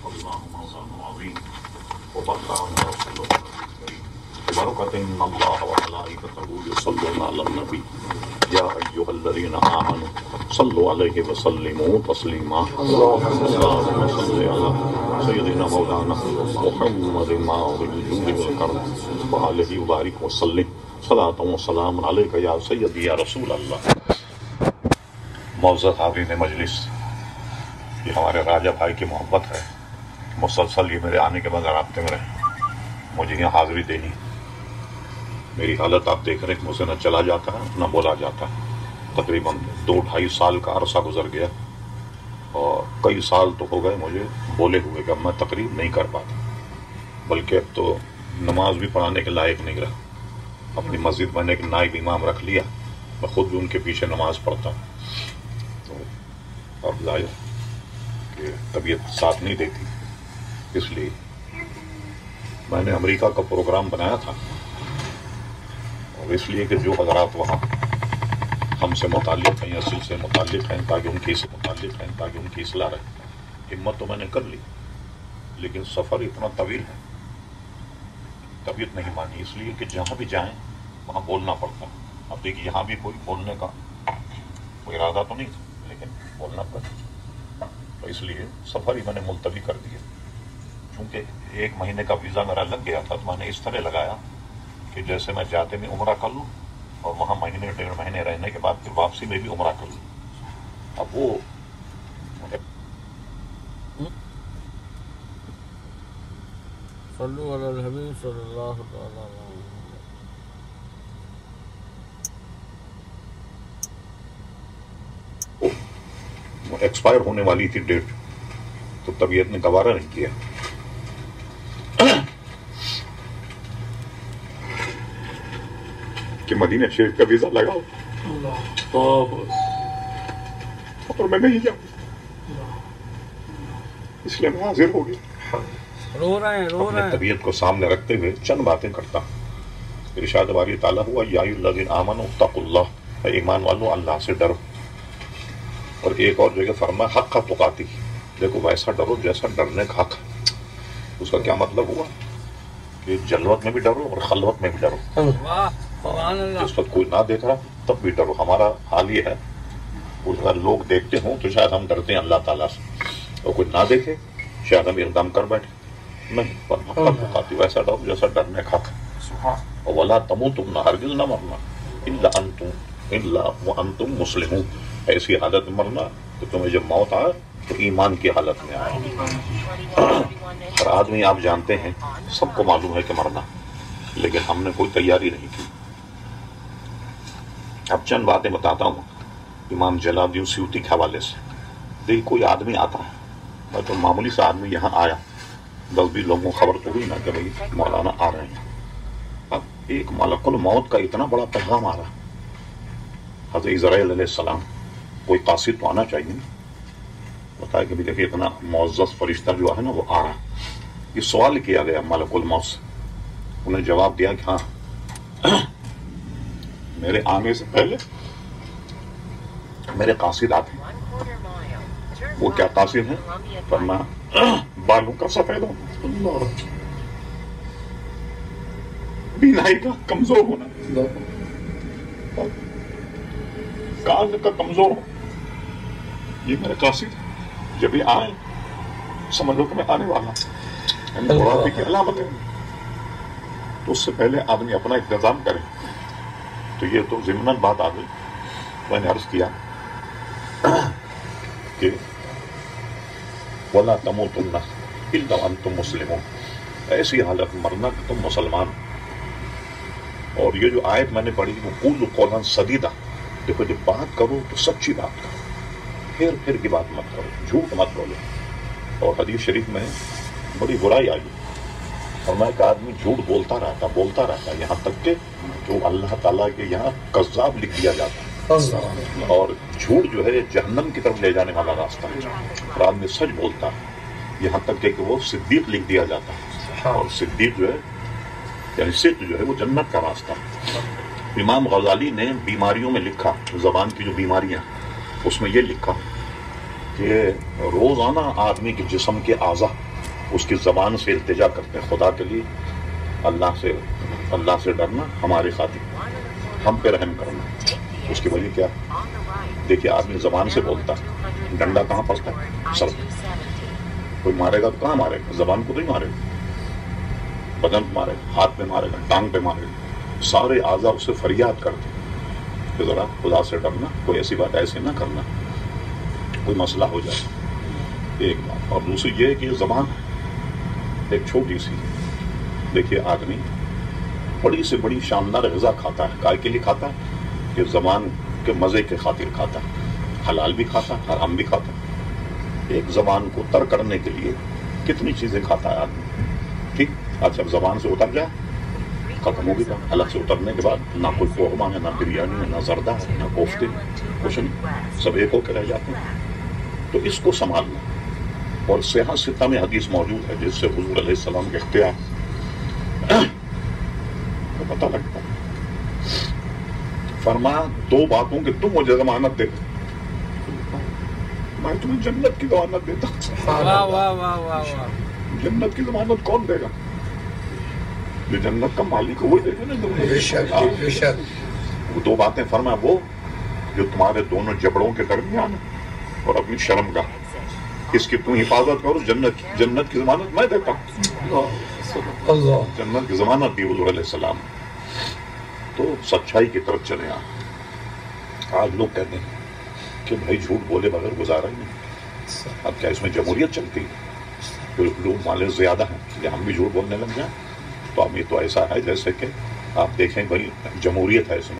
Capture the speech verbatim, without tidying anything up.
الله مولانا العظيم وبلغنا رسوله الكريم ببركة إن الله وملائكته يصلون على النبي يا أيها الذين آمنوا صلوا عليه وسلموا تسليما اللهم صل على سيدنا مولانا محمد الماضي الجود والكرم وعليه وبارك وسلم صلاة وسلام عليك يا سيدي يا رسول اللہ. معزز حاضرین مجلس، یہ ہمارے راجہ بھائی کی محبت ہے، مسلسل یہ میرے آنے کے بعد رابطے میں رہے، مجھے یہاں حاضری دینی. میری حالت آپ دیکھ رہے ہیں، مجھ سے نہ چلا جاتا ہے نہ بولا جاتا ہے. تقریباً دو ڈھائی سال کا عرصہ گزر گیا اور کئی سال تو ہو گئے مجھے بولے ہوئے کہ میں تقریر نہیں کر پاتا، بلکہ اب تو نماز بھی پڑھانے کے لائق نہیں رہا. اپنی مسجد میں نے ایک نائب امام رکھ لیا، میں خود بھی ان کے پیچھے نماز پڑھتا ہوں. تو اب لایا کہ طبیعت ساتھ نہیں دیتی، اس لیے میں نے امریکہ کا پروگرام بنایا تھا، اور اس لیے کہ جو حضرات وہاں ہم سے متعلق ہیں یا سل سے متعلق ہیں تاکہ ان کی سے متعلق ہیں تاکہ ان کی اصلاح رہے. ہمت تو میں نے کر لی، لیکن سفر اتنا طویل ہے، طبیعت نہیں مانی، اس لیے کہ جہاں بھی جائیں وہاں بولنا پڑتا. اب دیکھیے یہاں بھی کوئی بولنے کا کوئی ارادہ تو نہیں تھا، لیکن بولنا پڑا، تو اس لیے سفر ہی میں نے ملتوی کر دیا. چونکہ ایک مہینے کا ویزا میرا لگ گیا تھا، تو میں نے اس طرح لگایا کہ جیسے میں جاتے میں عمرہ کر لوں اور وہاں مہینے ڈیڑھ مہینے رہنے کے بعد پھر واپسی میں بھی عمرہ کر لوں. اب وہ صلو علی الحبیب صلی اللہ تعالی علیہ وسلم ایکسپائر ہونے والی تھی ڈیٹ، تو طبیعت نے گوارا نہیں کیا. کہ مدینہ شریف کا ویزا لگاؤ اور میں نہیں جاؤں، اس لیے میں حاضر ہو گیا. رو رہے ہیں رو اپنے رہے ہیں طبیعت کو سامنے رکھتے ہوئے چند باتیں کرتا ہوں. ارشاد باری تعالیٰ ہوا یا ایھا الذین آمنوا اتقوا اللہ، اے ایمان والو اللہ سے ڈرو. اور ایک اور جگہ فرمایا حق تقاتی، دیکھو ویسا ڈرو جیسا ڈرنے کا حق. اس کا کیا مطلب ہوا کہ جلوت میں بھی ڈرو اور خلوت میں بھی ڈرو. واہ سبحان اللہ. جس وقت کوئی نہ دیکھ رہا تب بھی ڈرو. ہمارا حال یہ ہے اگر لوگ دیکھتے ہوں تو شاید ہم ڈرتے ہیں اللہ تعالیٰ سے، اور کوئی نہ دیکھے شاید ہم اقدام کر بیٹھے. نہیں، پر حق تقاتی ویسا ڈرو جیسا ڈرنے کا حق. اور ولا تموتن، ہرگز نہ مرنا، الا انتم الا وانتم مسلمون، ایسی حالت میں مرنا کہ تمہیں جب موت آئے تو ایمان کی حالت میں آئے. ہر آدمی آپ جانتے ہیں، سب کو معلوم ہے کہ مرنا، لیکن ہم نے کوئی تیاری نہیں کی. اب چند باتیں بتاتا ہوں امام جلال الدین سیوطی کے حوالے سے. دیکھیے کوئی آدمی آتا ہے، میں تو معمولی سا آدمی یہاں آیا، دس بیس لوگوں کو خبر تو ہوئی نا کہ بھائی مولانا آ رہے ہیں. اب ایک ملک الموت کا اتنا بڑا پیغام آ رہا، حضرت اسرائیل علیہ السلام، کوئی قاصد تو آنا چاہیے نا. بتایا کہ دیکھیے اتنا معزز فرشتہ جو ہے نا وہ آ رہا. یہ سوال کیا گیا ملک الموت سے، انہیں جواب دیا کہ ہاں میرے آنے سے پہلے میرے قاصد آتے ہیں. وہ کیا قاصد ہیں؟ فرمایا بالوں کا سفید ہونا، بینائی کا کمزور ہونا، کان کا کمزور ہونا، یہ میرے قاصد ہے. جب یہ آئے سمجھ لو کہ میں آنے والا ہوں، بڑھاپے کی علامت ہے. تو اس سے پہلے آدمی اپنا انتظام کرے. تو یہ تو ضمناً بات آ گئی. میں نے عرض کیا کہ وَلَا تَمُوتُنَّ إِلَّا وَأَنْتُمْ مُسْلِمُونَ، ایسی حالت مرنا کہ تم مسلمان. اور یہ جو آیت میں نے پڑھی وہ قُولُوا قَوْلًا سَدِيدًا، دیکھو جب بات کرو تو سچی بات کرو، پھر پھر کی بات مت کرو، جھوٹ مت بولو. اور حدیث شریف میں بڑی برائی آئی، اور میں ایک آدمی جھوٹ بولتا رہتا بولتا رہتا یہاں تک کہ جو اللہ تعالیٰ کے یہاں کذاب لکھ دیا جاتا ہے. اور جھوٹ جو ہے جہنم کی طرف لے جانے والا راستہ ہے. اور آدمی سچ بولتا ہے یہاں تک کہ وہ صدیق لکھ دیا جاتا ہے، اور صدیق جو ہے یعنی صدق جو ہے وہ جنت کا راستہ ہے. امام غزالی نے بیماریوں میں لکھا، زبان کی جو بیماریاں اس میں یہ لکھا کہ روزانہ آدمی کے جسم کے اعضا اس کی زبان سے التجا کرتے ہیں خدا کے لیے اللہ سے اللہ سے ڈرنا ہماری خاطر ہم پہ رحم کرنا. اس کی وجہ کیا؟ دیکھیے آدمی زبان سے بولتا ہے، ڈنڈا کہاں پڑتا ہے؟ سر پہ. کوئی مارے گا تو کہاں مارے گا؟ زبان کو نہیں مارے گا، بدن پہ مارے گا، ہاتھ پہ مارے گا، ٹانگ پہ مارے گا. سارے اعضا اس سے فریاد کرتے ہیں کہ ذرا خدا سے ڈرنا، کوئی ایسی بات ایسے نہ کرنا، کوئی مسئلہ ہو جائے. ایک بات. اور دوسری یہ کہ زبان ایک چھوٹی سی، دیکھیے آدمی بڑی سے بڑی شاندار غذا کھاتا ہے، کائے کے لیے کھاتا ہے کہ زبان کے مزے کے خاطر کھاتا ہے، حلال بھی کھاتا ہے حرام بھی کھاتا ہے. ایک زبان کو تر کرنے کے لیے کتنی چیزیں کھاتا ہے آدمی. ٹھیک، اچھا زبان سے اتر جائے ختم ہوگی بات. الگ سے اترنے کے بعد نہ کوئی قورمہ ہے، نہ بریانی ہے، نہ زردہ ہے، نہ کوفتے، کچھ نہیں، سب ایک ہو کے رہ جاتے ہیں. تو اس کو سنبھالنا. اور صحیح ستہ میں حدیث موجود ہے جس سے حضور علیہ السلام کے اختیار کو پتہ لگتا ہے. فرمایا دو باتوں کہ تم مجھے ضمانت دے، میں تمہیں جنت کی ضمانت دیتا ہوں. واہ واہ واہ واہ واہ. جنت کی ضمانت کون دے گا؟ جو جنت کا مالک ہے وہی دے گا نا. بے شک. وہ دو باتیں فرمایا، وہ جو تمہارے دونوں جبڑوں کے درمیان ہے اور اپنی شرم کا، اس کی تم حفاظت کرو. جنت جنت کی ضمانت میں دیتا ہوں. اللہ جنت کی ضمانت دی حضور علیہ السلام. تو سچائی کی طرف چلے. آپ آج لوگ کہتے ہیں کہ بھائی جھوٹ بولے بغیر گزارا ہی نہیں. اب کیا اس میں جمہوریت چلتی ہے؟ تو لوگ مالے زیادہ ہیں کہ ہم بھی جھوٹ بولنے لگ جائیں. تو اب یہ تو ایسا ہے جیسے کہ آپ دیکھیں بھائی جمہوریت ہے اس میں